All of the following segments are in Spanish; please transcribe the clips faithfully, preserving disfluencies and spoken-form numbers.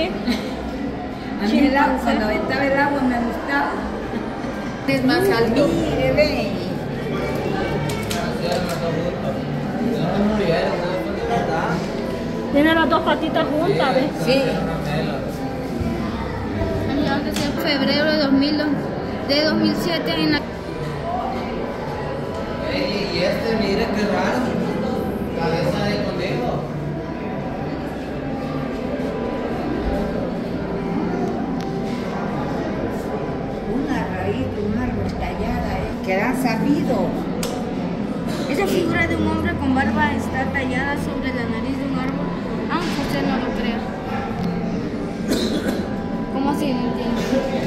Sí. A mí el agua, cuando aventaba el agua me gustaba. Es más alto. Mire, ve. Tiene las dos patitas juntas, ¿ves? Sí. En febrero de dos mil, de dos mil siete en la... Y este, mire qué raro. Cabeza de conejo. Una raíz de un árbol tallada, ¿eh? Que han sabido. Esa figura de un hombre con barba está tallada sobre la nariz de un árbol, aunque usted no lo crea. ¿Cómo así? No entiendo.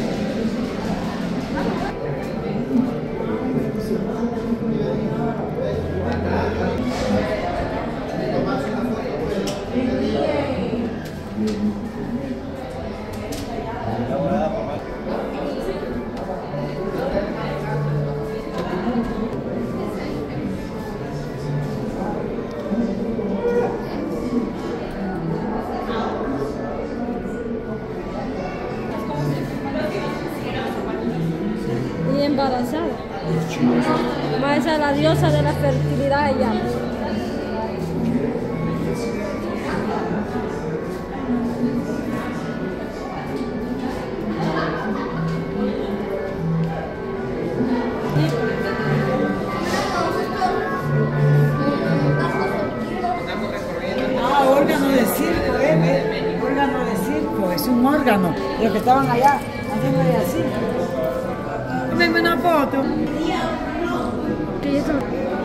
Y embarazada. Más esa es la diosa de la fertilidad ella. Ah, órgano de circo, eh, órgano de circo, es un órgano. Los que estaban allá haciéndole así. Tómeme una foto. ¿Qué es eso?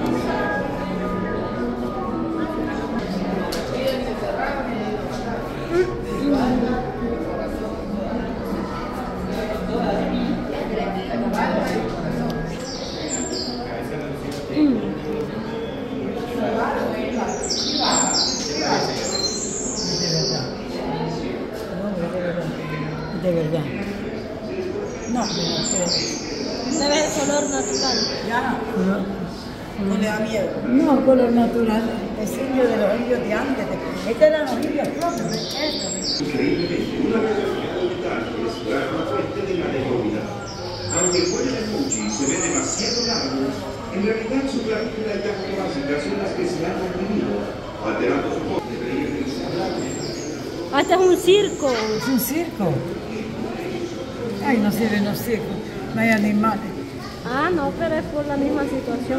De verdad. No, pero... Se ve el color natural. Ya. No, no le da miedo. No, color natural. Es indio de los indios de antes. Este eran los indios propios. Esto. Increíblemente, una determinada detalles la fuente de la deformidad. Aunque fuera de Fuji se ve demasiado largo, en realidad su clavícula y caja torácica son las que se han comprimido, alterando su forma de reír. Ah, este es un circo. Es un circo. Ay, no sirven los circos. No hay animales. Ah, no, pero es por la misma situación.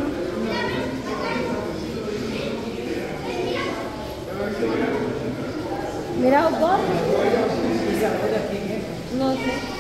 Mira, vos. No sé.